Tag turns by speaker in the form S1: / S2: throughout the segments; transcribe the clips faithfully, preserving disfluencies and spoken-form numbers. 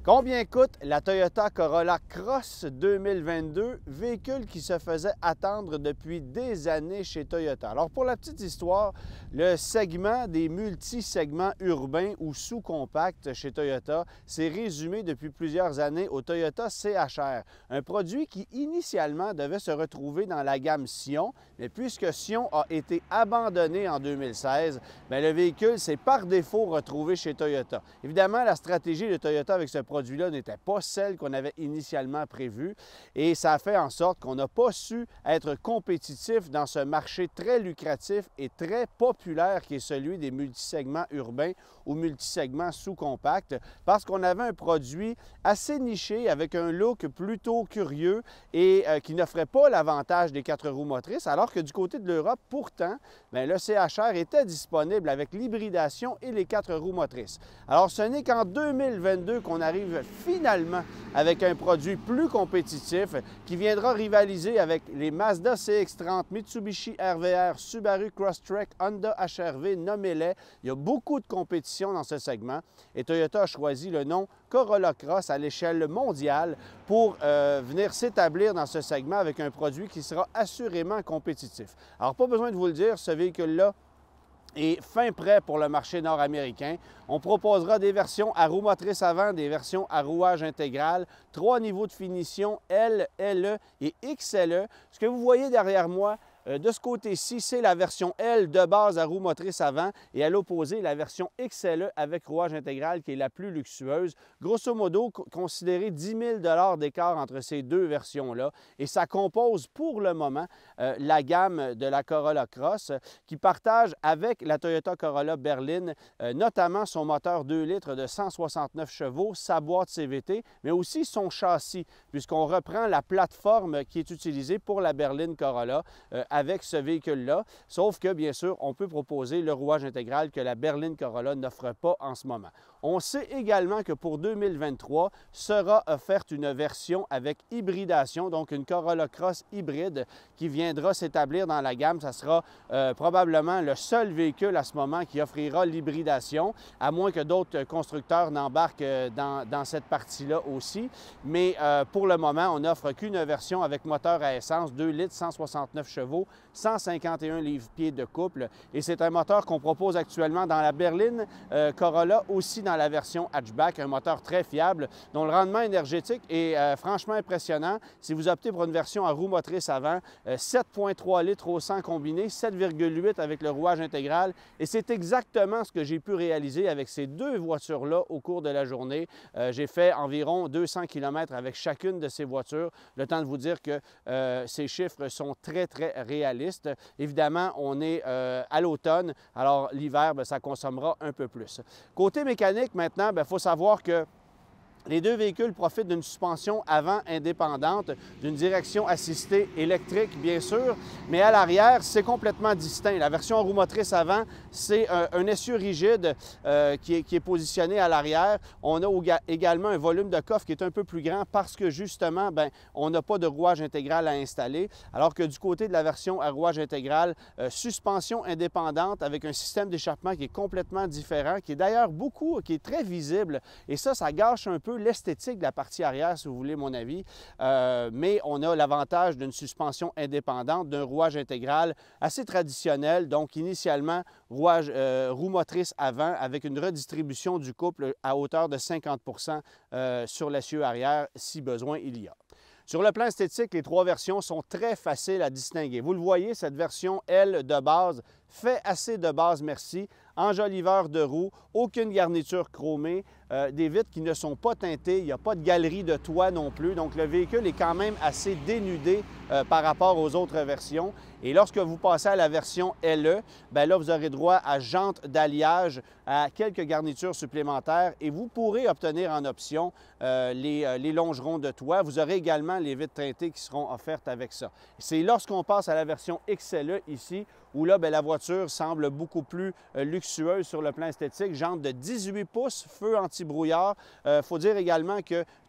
S1: Combien coûte la Toyota Corolla Cross deux mille vingt-deux, véhicule qui se faisait attendre depuis des années chez Toyota? Alors, pour la petite histoire, le segment des multi-segments urbains ou sous-compacts chez Toyota s'est résumé depuis plusieurs années au Toyota C H R, un produit qui initialement devait se retrouver dans la gamme Sion, mais puisque Sion a été abandonné en deux mille seize, bien, le véhicule s'est par défaut retrouvé chez Toyota. Évidemment, la stratégie de Toyota avec ce produit-là n'était pas celle qu'on avait initialement prévue et ça a fait en sorte qu'on n'a pas su être compétitif dans ce marché très lucratif et très populaire qui est celui des multisegments urbains ou multisegments sous-compacts parce qu'on avait un produit assez niché avec un look plutôt curieux et euh, qui n'offrait pas l'avantage des quatre roues motrices, alors que du côté de l'Europe, pourtant, bien, le C H R était disponible avec l'hybridation et les quatre roues motrices. Alors, ce n'est qu'en deux mille vingt-deux qu'on arrive finalement avec un produit plus compétitif qui viendra rivaliser avec les Mazda C X trente, Mitsubishi R V R, Subaru Crosstrek, Honda H R V, nommez-les. Il y a beaucoup de compétition dans ce segment et Toyota a choisi le nom Corolla Cross à l'échelle mondiale pour euh, venir s'établir dans ce segment avec un produit qui sera assurément compétitif. Alors, pas besoin de vous le dire, ce véhicule-là est fin prêt pour le marché nord-américain. On proposera des versions à roues motrices avant, des versions à rouage intégral, trois niveaux de finition L, L E et X L E. Ce que vous voyez derrière moi, Euh, de ce côté-ci, c'est la version L de base à roue motrice avant et à l'opposé, la version X L E avec rouage intégral qui est la plus luxueuse. Grosso modo, considérez dix mille dollars d'écart entre ces deux versions-là et ça compose pour le moment euh, la gamme de la Corolla Cross qui partage avec la Toyota Corolla berline euh, notamment son moteur deux litres de cent soixante-neuf chevaux, sa boîte C V T, mais aussi son châssis puisqu'on reprend la plateforme qui est utilisée pour la berline Corolla euh, avec ce véhicule-là, sauf que, bien sûr, on peut proposer le rouage intégral que la berline Corolla n'offre pas en ce moment. On sait également que pour deux mille vingt-trois, sera offerte une version avec hybridation, donc une Corolla Cross hybride qui viendra s'établir dans la gamme. Ça sera euh, probablement le seul véhicule à ce moment qui offrira l'hybridation, à moins que d'autres constructeurs n'embarquent dans, dans cette partie-là aussi. Mais euh, pour le moment, on n'offre qu'une version avec moteur à essence, deux litres, cent soixante-neuf chevaux, cent cinquante et un livres-pieds de couple. Et c'est un moteur qu'on propose actuellement dans la berline euh, Corolla, aussi dans la version hatchback, un moteur très fiable, dont le rendement énergétique est euh, franchement impressionnant. Si vous optez pour une version à roue motrice avant, euh, sept virgule trois litres au cent combiné, sept virgule huit avec le rouage intégral. Et c'est exactement ce que j'ai pu réaliser avec ces deux voitures-là au cours de la journée. Euh, j'ai fait environ deux cents kilomètres avec chacune de ces voitures. Le temps de vous dire que euh, ces chiffres sont très, très réaliste. Évidemment, on est euh, à l'automne, alors l'hiver, bien, ça consommera un peu plus. Côté mécanique, maintenant, il faut savoir que les deux véhicules profitent d'une suspension avant indépendante, d'une direction assistée électrique, bien sûr, mais à l'arrière, c'est complètement distinct. La version roue motrice avant, c'est un, un essieu rigide euh, qui, est, qui est positionné à l'arrière. On a également un volume de coffre qui est un peu plus grand parce que, justement, bien, on n'a pas de rouage intégral à installer, alors que du côté de la version à rouage intégral, euh, suspension indépendante avec un système d'échappement qui est complètement différent, qui est d'ailleurs beaucoup, qui est très visible, et ça, ça gâche un peu l'esthétique de la partie arrière, si vous voulez mon avis, euh, mais on a l'avantage d'une suspension indépendante, d'un rouage intégral assez traditionnel, donc initialement rouage, euh, roue motrice avant avec une redistribution du couple à hauteur de cinquante pour cent euh, sur l'essieu arrière si besoin il y a. Sur le plan esthétique, les trois versions sont très faciles à distinguer. Vous le voyez, cette version L de base fait assez de base, merci. Enjoliveur de roues, aucune garniture chromée, euh, des vitres qui ne sont pas teintées, il n'y a pas de galerie de toit non plus. Donc, le véhicule est quand même assez dénudé euh, par rapport aux autres versions. Et lorsque vous passez à la version L E, bien là, vous aurez droit à jantes d'alliage, à quelques garnitures supplémentaires et vous pourrez obtenir en option euh, les, euh, les longerons de toit. Vous aurez également les vitres teintées qui seront offertes avec ça. C'est lorsqu'on passe à la version X L E ici, où là, bien, la voiture semble beaucoup plus euh, luxueuse sur le plan esthétique. Jantes de dix-huit pouces, feu anti-brouillard. Il euh, faut dire également que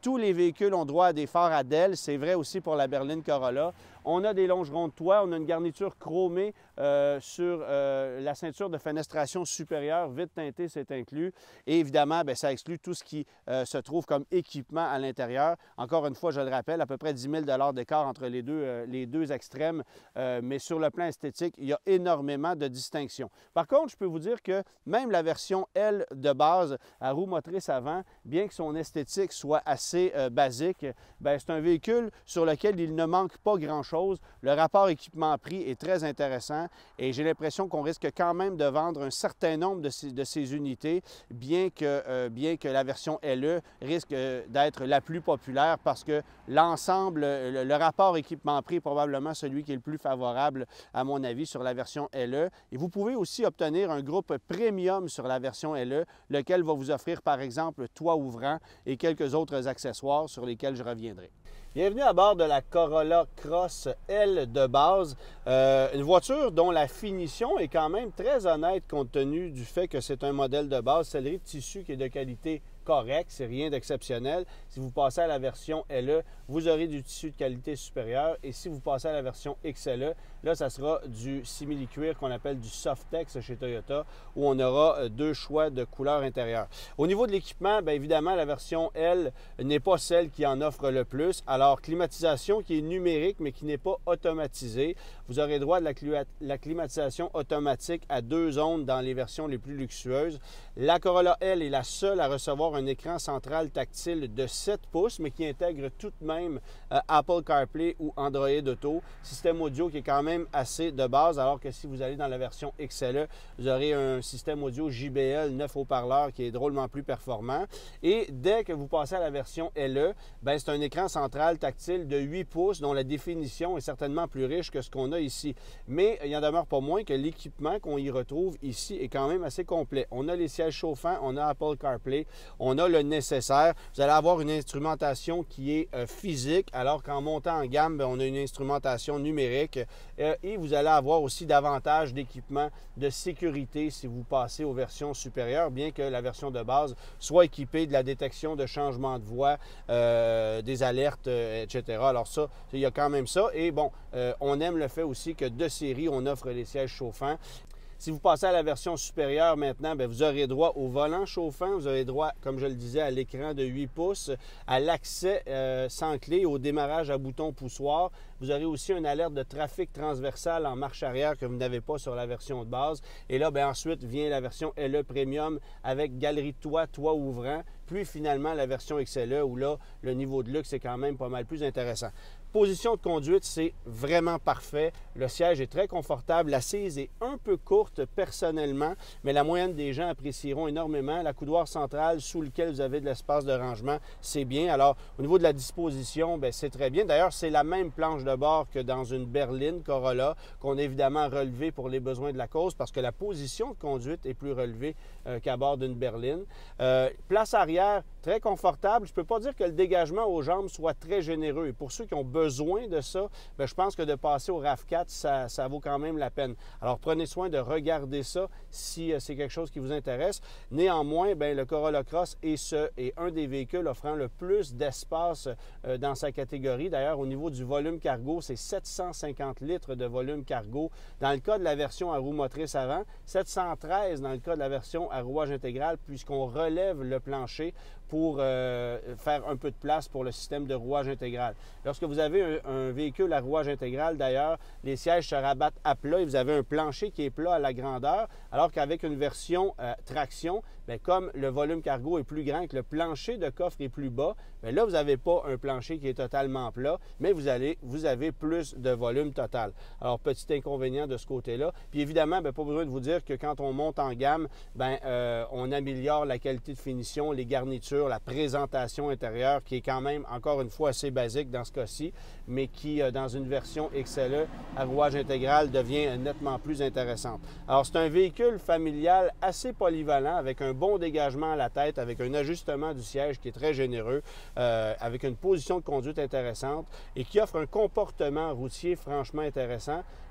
S1: Tous les véhicules ont droit à des phares à D E L, c'est vrai aussi pour la berline Corolla. On a des longerons de toit, on a une garniture chromée euh, sur euh, la ceinture de fenestration supérieure, vitre teintée, c'est inclus. Et évidemment, bien, ça exclut tout ce qui euh, se trouve comme équipement à l'intérieur. Encore une fois, je le rappelle, à peu près dix mille dollars d'écart entre les deux, euh, les deux extrêmes, euh, mais sur le plan esthétique, il y a énormément de distinctions. Par contre, je peux vous dire que même la version L de base à roue motrice avant, bien que son esthétique soit assez euh, basique, c'est un véhicule sur lequel il ne manque pas grand-chose. Le rapport équipement-prix est très intéressant et j'ai l'impression qu'on risque quand même de vendre un certain nombre de ces, de ces unités, bien que, euh, bien que la version L E risque euh, d'être la plus populaire parce que l'ensemble, le, le rapport équipement-prix est probablement celui qui est le plus favorable, à mon avis, sur la version L E. Et vous pouvez aussi obtenir un groupe premium sur la version L E, lequel va vous offrir, par exemple, toit ouvrant et quelques autres accessoires sur lesquels je reviendrai. Bienvenue à bord de la Corolla Cross L de base, euh, une voiture dont la finition est quand même très honnête compte tenu du fait que c'est un modèle de base, sellerie de tissu qui est de qualité correcte, c'est rien d'exceptionnel. Si vous passez à la version L E, vous aurez du tissu de qualité supérieure et si vous passez à la version X L E, là, ça sera du simili-cuir qu'on appelle du Softex chez Toyota où on aura deux choix de couleurs intérieures. Au niveau de l'équipement, bien évidemment, la version L n'est pas celle qui en offre le plus. Alors, climatisation qui est numérique mais qui n'est pas automatisée. Vous aurez droit de la, la climatisation automatique à deux zones dans les versions les plus luxueuses. La Corolla L est la seule à recevoir un écran central tactile de sept pouces, mais qui intègre tout de même euh, Apple CarPlay ou Android Auto. Système audio qui est quand même assez de base, alors que si vous allez dans la version X L E, vous aurez un système audio J B L neuf haut-parleurs qui est drôlement plus performant. Et dès que vous passez à la version L E, bien, c'est un écran central tactile de huit pouces dont la définition est certainement plus riche que ce qu'on a ici. Mais il n'en demeure pas moins que l'équipement qu'on y retrouve ici est quand même assez complet. On a les sièges chauffants, on a Apple CarPlay, on a le nécessaire. Vous allez avoir une instrumentation qui est euh, physique, alors qu'en montant en gamme, bien, on a une instrumentation numérique. Euh, et vous allez avoir aussi davantage d'équipements de sécurité si vous passez aux versions supérieures, bien que la version de base soit équipée de la détection de changement de voix, euh, des alertes, euh, et cetera. Alors ça, il y a quand même ça. Et bon, euh, on aime le fait aussi que de série, on offre les sièges chauffants. Si vous passez à la version supérieure maintenant, bien, vous aurez droit au volant chauffant, vous aurez droit, comme je le disais, à l'écran de huit pouces, à l'accès euh, sans clé, au démarrage à bouton poussoir. Vous aurez aussi une alerte de trafic transversal en marche arrière que vous n'avez pas sur la version de base. Et là, bien, ensuite vient la version L E Premium avec galerie de toit, toit ouvrant. Puis finalement, la version X L E où là, le niveau de luxe est quand même pas mal plus intéressant. Position de conduite, c'est vraiment parfait. Le siège est très confortable. L'assise est un peu courte personnellement, mais la moyenne des gens apprécieront énormément. La coudoir centrale sous lequel vous avez de l'espace de rangement, c'est bien. Alors, au niveau de la disposition, c'est très bien. D'ailleurs, c'est la même planche de bord que dans une berline Corolla qu'on a évidemment relevée pour les besoins de la cause parce que la position de conduite est plus relevée euh, qu'à bord d'une berline. Euh, place arrière, très confortable. Je ne peux pas dire que le dégagement aux jambes soit très généreux. Et pour ceux qui ont besoin de ça, bien, je pense que de passer au RAV quatre, ça, ça vaut quand même la peine. Alors, prenez soin de regarder ça si euh, c'est quelque chose qui vous intéresse. Néanmoins, bien, le Corolla Cross est, ce, est un des véhicules offrant le plus d'espace euh, dans sa catégorie. D'ailleurs, au niveau du volume cargo, c'est sept cent cinquante litres de volume cargo. Dans le cas de la version à roue motrice avant, sept cent treize dans le cas de la version à rouage intégral, puisqu'on relève le plancher pour euh, faire un peu de place pour le système de rouage intégral. Lorsque vous avez un, un véhicule à rouage intégral, d'ailleurs, les sièges se rabattent à plat et vous avez un plancher qui est plat à la grandeur, alors qu'avec une version euh, traction, bien, comme le volume cargo est plus grand et que le plancher de coffre est plus bas, bien, là, vous n'avez pas un plancher qui est totalement plat, mais vous, allez, vous avez plus de volume total. Alors, petit inconvénient de ce côté-là. Puis évidemment, bien, pas besoin de vous dire que quand on monte en gamme, bien, euh, on améliore la qualité de finition, les garnitures, la présentation intérieure qui est quand même, encore une fois, assez basique dans ce cas-ci, mais qui, dans une version X L E à rouage intégral, devient nettement plus intéressante. Alors, c'est un véhicule familial assez polyvalent, avec un bon dégagement à la tête, avec un ajustement du siège qui est très généreux, euh, avec une position de conduite intéressante et qui offre un comportement routier franchement intéressant.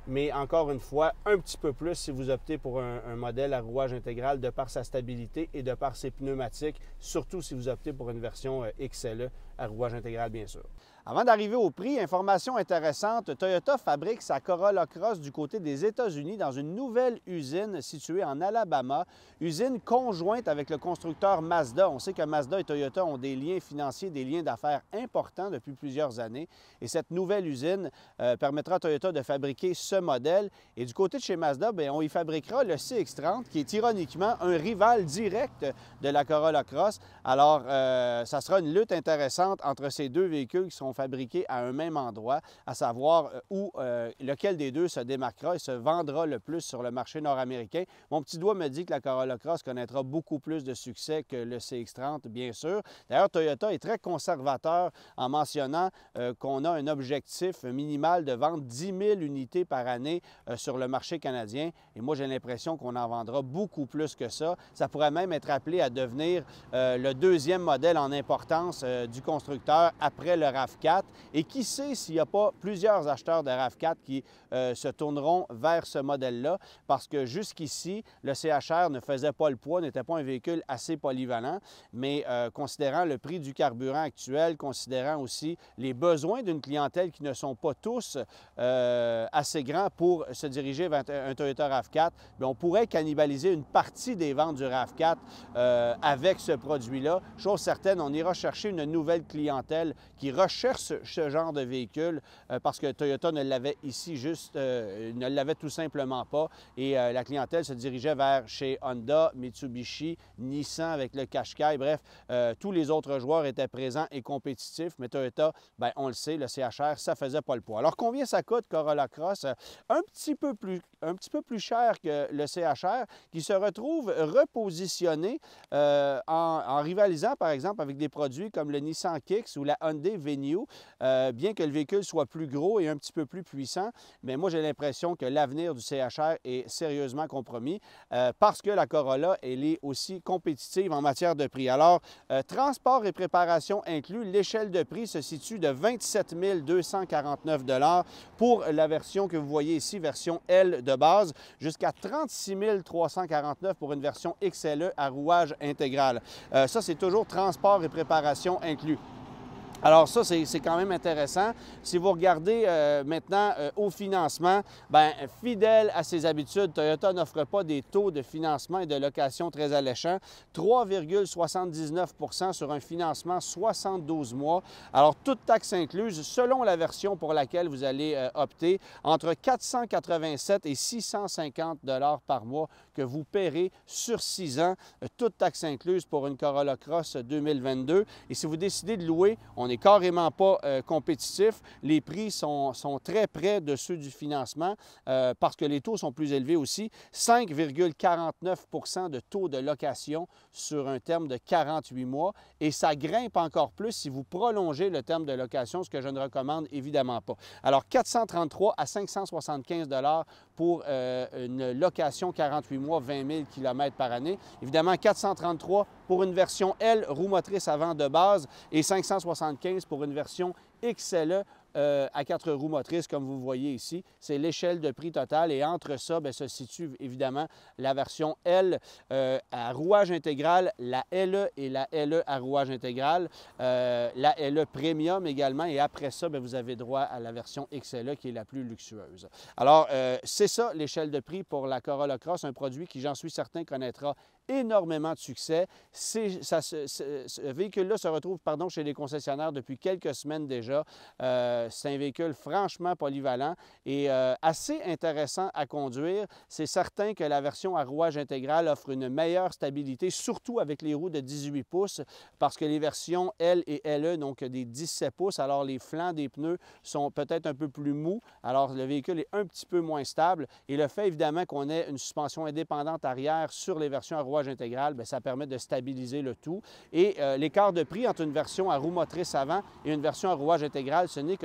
S1: mais encore une fois, un petit peu plus si vous optez pour un, un modèle à rouage intégral de par sa stabilité et de par ses pneumatiques, surtout si vous optez pour une version X L E à rouage intégral, bien sûr. Avant d'arriver au prix, information intéressante, Toyota fabrique sa Corolla Cross du côté des États-Unis dans une nouvelle usine située en Alabama, usine conjointe avec le constructeur Mazda. On sait que Mazda et Toyota ont des liens financiers, des liens d'affaires importants depuis plusieurs années. Et cette nouvelle usine euh, permettra à Toyota de fabriquer ce modèle. Et du côté de chez Mazda, bien, on y fabriquera le C X trente, qui est ironiquement un rival direct de la Corolla Cross. Alors, euh, ça sera une lutte intéressante entre ces deux véhicules qui seront fabriqués à un même endroit, à savoir où euh, lequel des deux se démarquera et se vendra le plus sur le marché nord-américain. Mon petit doigt me dit que la Corolla Cross connaîtra beaucoup plus de succès que le C X trente, bien sûr. D'ailleurs, Toyota est très conservateur en mentionnant euh, qu'on a un objectif minimal de vendre dix mille unités par année euh, sur le marché canadien. Et moi, j'ai l'impression qu'on en vendra beaucoup plus que ça. Ça pourrait même être appelé à devenir euh, le deuxième modèle en importance euh, du constructeur après le RAV quatre. Et qui sait s'il n'y a pas plusieurs acheteurs de RAV quatre qui euh, se tourneront vers ce modèle-là, parce que jusqu'ici, le C H R ne faisait pas le poids, n'était pas un véhicule assez polyvalent, mais euh, considérant le prix du carburant actuel, considérant aussi les besoins d'une clientèle qui ne sont pas tous euh, assez grands pour se diriger vers un Toyota RAV quatre, bien, on pourrait cannibaliser une partie des ventes du RAV quatre euh, avec ce produit-là. Chose certaine, on ira chercher une nouvelle clientèle qui recherche ce genre de véhicule euh, parce que Toyota ne l'avait ici juste, euh, ne l'avait tout simplement pas. Et euh, la clientèle se dirigeait vers chez Honda, Mitsubishi, Nissan avec le Qashqai. Bref, euh, tous les autres joueurs étaient présents et compétitifs, mais Toyota, bien, on le sait, le C H R, ça faisait pas le poids. Alors, combien ça coûte, Corolla Cross? Un petit peu plus, un petit peu plus cher que le C H R, qui se retrouve repositionné euh, en, en rivalisant, par exemple, avec des produits comme le Nissan Kicks ou la Hyundai Venue, euh, bien que le véhicule soit plus gros et un petit peu plus puissant. Mais moi, j'ai l'impression que l'avenir du C H R est sérieusement compromis euh, parce que la Corolla, elle est aussi compétitive en matière de prix. Alors, euh, transport et préparation inclus, l'échelle de prix se situe de vingt-sept mille deux cent quarante-neuf dollars pour la version que vous voyez ici, version L de base, jusqu'à trente-six mille trois cent quarante-neuf pour une version X L E à rouage intégral. Euh, ça, c'est toujours transport et préparation inclus. Alors ça, c'est quand même intéressant. Si vous regardez euh, maintenant euh, au financement, bien, fidèle à ses habitudes, Toyota n'offre pas des taux de financement et de location très alléchants. trois virgule soixante-dix-neuf pour cent sur un financement soixante-douze mois. Alors, toute taxe incluse, selon la version pour laquelle vous allez euh, opter, entre quatre cent quatre-vingt-sept et six cent cinquante dollars par mois que vous paierez sur six ans, euh, toute taxe incluse pour une Corolla Cross deux mille vingt-deux. Et si vous décidez de louer, on n'est carrément pas euh, compétitif. Les prix sont, sont très près de ceux du financement euh, parce que les taux sont plus élevés aussi. cinq virgule quarante-neuf pour cent de taux de location sur un terme de quarante-huit mois et ça grimpe encore plus si vous prolongez le terme de location, ce que je ne recommande évidemment pas. Alors, quatre cent trente-trois à cinq cent soixante-quinze dollars pour euh, une location quarante-huit mois, vingt mille kilomètres par année. Évidemment, quatre cent trente-trois pour une version L, roue motrice avant de base, et cinq cent soixante-quinze pour une version X L E euh, à quatre roues motrices, comme vous voyez ici. C'est l'échelle de prix totale et entre ça, bien, se situe évidemment la version L euh, à rouage intégral, la L E et la L E à rouage intégral, euh, la L E Premium également, et après ça, bien, vous avez droit à la version X L E qui est la plus luxueuse. Alors, euh, c'est ça l'échelle de prix pour la Corolla Cross, un produit qui, j'en suis certain, connaîtra énormément de succès. Ça, ce, ce, ce véhicule-là se retrouve pardon, chez les concessionnaires depuis quelques semaines déjà. Euh, c'est un véhicule franchement polyvalent et euh, assez intéressant à conduire. C'est certain que la version à rouage intégral offre une meilleure stabilité, surtout avec les roues de dix-huit pouces, parce que les versions L et L E n'ont que des dix-sept pouces. Alors, les flancs des pneus sont peut-être un peu plus mous. Alors, le véhicule est un petit peu moins stable. Et le fait, évidemment, qu'on ait une suspension indépendante arrière sur les versions à rouage intégral, bien, ça permet de stabiliser le tout. Et euh, l'écart de prix entre une version à roue motrice avant et une version à rouage intégral, ce n'est que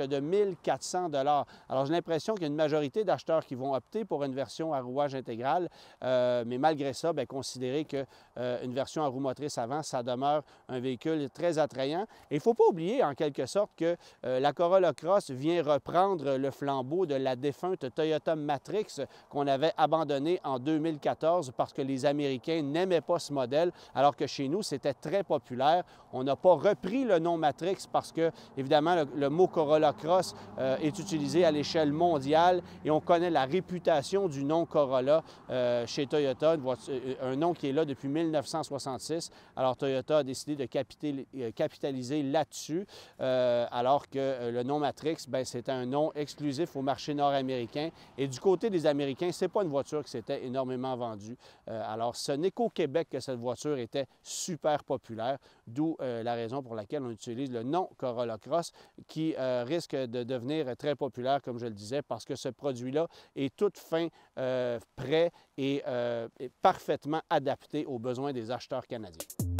S1: de mille quatre cents dollars. Alors, j'ai l'impression qu'il y a une majorité d'acheteurs qui vont opter pour une version à rouage intégral, euh, mais malgré ça, bien, considérer qu'une euh, version à roue motrice avant, ça demeure un véhicule très attrayant. Et il ne faut pas oublier, en quelque sorte, que euh, la Corolla Cross vient reprendre le flambeau de la défunte Toyota Matrix qu'on avait abandonnée en deux mille quatorze parce que les Américains n'aimaient pas ce modèle, alors que chez nous, c'était très populaire. On n'a pas repris le nom Matrix parce que, évidemment, le, le mot Corolla Cross euh, est utilisé à l'échelle mondiale et on connaît la réputation du nom Corolla euh, chez Toyota, une voiture, un nom qui est là depuis mille neuf cent soixante-six. Alors, Toyota a décidé de capitaliser là-dessus, euh, alors que euh, le nom Matrix, bien, c'était un nom exclusif au marché nord-américain. Et du côté des Américains, ce n'est pas une voiture qui s'était énormément vendue. Euh, alors, ce n'est qu'au Québec que cette voiture était super populaire, d'où euh, la raison pour laquelle on utilise le nom Corolla Cross, qui euh, risque de devenir très populaire, comme je le disais, parce que ce produit-là est tout fin, euh, prêt et, euh, et parfaitement adapté aux besoins des acheteurs canadiens.